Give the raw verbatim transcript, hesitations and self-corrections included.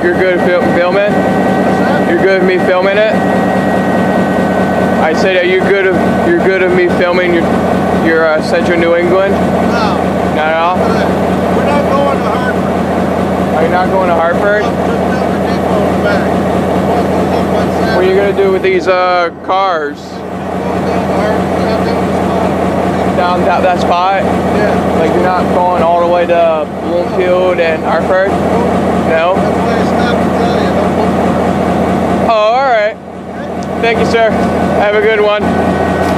you're good at fil filming? You're good at me filming it? I said, are you good at, you're good at me filming your, your uh, Central New England? No. Not at all? We're not going to Hartford. Are you not going to Hartford? No, just never keep going back. What are you going to do with these uh, cars? Down that, that spot? Yeah. Like you're not going all the way to Bloomfield and Hartford? No? That's why I stopped to tell you. Don't look for it. Oh, alright. Thank you, sir. Have a good one.